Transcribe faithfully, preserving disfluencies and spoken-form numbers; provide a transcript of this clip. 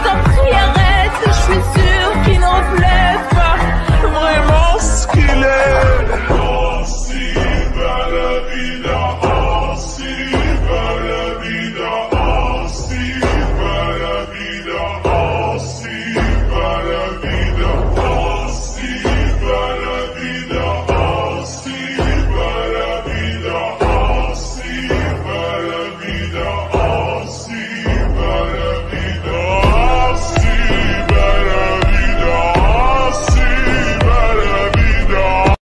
t'en prie arrête, je suis sûre qu'il ne reflète pas vraiment ce qu'il est. Así va la vida, así va la vida, así va la vida, así va la vida, así va la vida, así va la vida, así va la vida, así